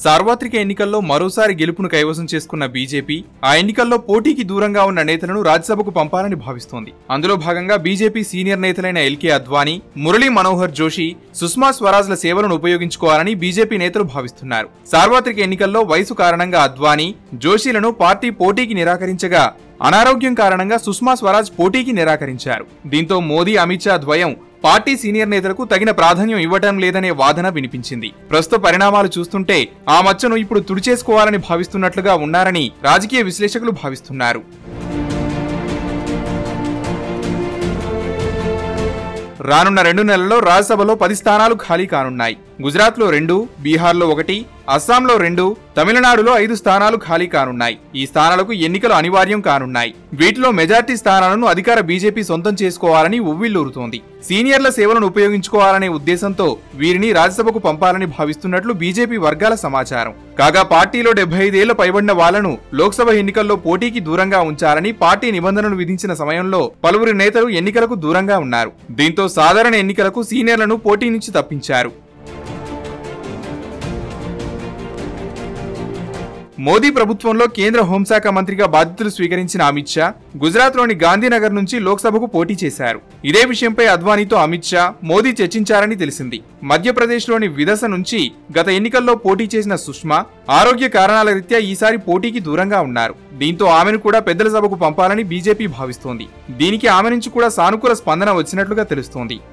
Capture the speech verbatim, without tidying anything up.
సార్వత్రిక ఎన్నికల్లో మరోసారి గెలుపును కైవసం చేసుకున్న బీజేపీ ఆ ఎన్నికల్లో పోటీకి దూరంగా ఉన్న నేతలను రాజ్యసభకు పంపాలని భావిస్తోంది. అందులో భాగంగా బీజేపీ సీనియర్ నేతలైన ఎల్కే అద్వానీ, మురళీ మనోహర్ జోషి, సుష్మా స్వరాజ్ల సేవలను ఉపయోగించుకోవాలని బీజేపీ నేతలు భావిస్తున్నారు. సార్వత్రిక ఎన్నికల్లో వయసు కారణంగా అద్వానీ, జోషిలను పార్టీ పోటీకి నిరాకరించగా అనారోగ్యం కారణంగా సుష్మా స్వరాజ్ పోటీకి నిరాకరించారు. దీంతో మోదీ, అమిత్ షా ద్వయం పార్టీ సీనియర్ నేతలకు తగిన ప్రాధాన్యం ఇవ్వటం లేదనే వాదన వినిపించింది. ప్రస్తుత పరిణామాలు చూస్తుంటే ఆ మచ్చను ఇప్పుడు తుడిచేసుకోవాలని భావిస్తున్నట్లుగా ఉన్నారని రాజకీయ విశ్లేషకులు భావిస్తున్నారు. రానున్న రెండు నెలల్లో రాజ్యసభలో పది స్థానాలు ఖాళీ కానున్నాయి. గుజరాత్ లో రెండు, బీహార్ లో ఒకటి, అస్సాంలో రెండు, తమిళనాడులో ఐదు స్థానాలు ఖాళీ కానున్నాయి. ఈ స్థానాలకు ఎన్నికలు అనివార్యం కానున్నాయి. వీటిలో మెజార్టీ స్థానాలను అధికార బీజేపీ సొంతం చేసుకోవాలని ఉవ్విళ్లూరుతోంది. సీనియర్ల సేవలను ఉపయోగించుకోవాలనే ఉద్దేశంతో వీరిని రాజ్యసభకు పంపాలని భావిస్తున్నట్లు బీజేపీ వర్గాల సమాచారం. కాగా పార్టీలో డెబ్బై ఐదేళ్ల పైబడిన వాళ్లను లోక్సభ ఎన్నికల్లో పోటీకి దూరంగా ఉంచాలని పార్టీ నిబంధనలు విధించిన సమయంలో పలువురు నేతలు ఎన్నికలకు దూరంగా ఉన్నారు. దీంతో సాధారణ ఎన్నికలకు సీనియర్లను పోటీ నుంచి తప్పించారు. మోదీ ప్రభుత్వంలో కేంద్ర హోంశాఖ మంత్రిగా బాధ్యతలు స్వీకరించిన అమిత్ షా గుజరాత్ లోని గాంధీనగర్ నుంచి లోక్సభకు పోటీ చేశారు. ఇదే విషయంపై అద్వానీతో అమిత్ షా, మోదీ చర్చించారని తెలిసింది. మధ్యప్రదేశ్ లోని విదస నుంచి గత ఎన్నికల్లో పోటీ చేసిన సుష్మా ఆరోగ్య కారణాల రీత్యా ఈసారి పోటీకి దూరంగా ఉన్నారు. దీంతో ఆమెను కూడా పెద్దల సభకు పంపాలని బీజేపీ భావిస్తోంది. దీనికి ఆమె నుంచి కూడా సానుకూల స్పందన వచ్చినట్లుగా తెలుస్తోంది.